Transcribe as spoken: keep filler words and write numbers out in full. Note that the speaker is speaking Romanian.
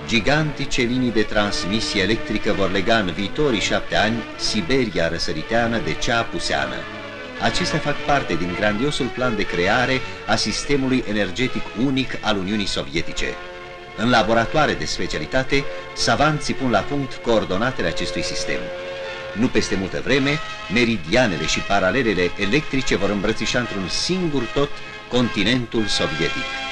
Gigantice linii de transmisie electrică vor lega în viitorii șapte ani Siberia răsăriteană de cea apuseană. Acestea fac parte din grandiosul plan de creare a sistemului energetic unic al Uniunii Sovietice. În laboratoare de specialitate, savanții pun la punct coordonatele acestui sistem. Nu peste multă vreme, meridianele și paralelele electrice vor îmbrățișa într-un singur tot continentul sovietic.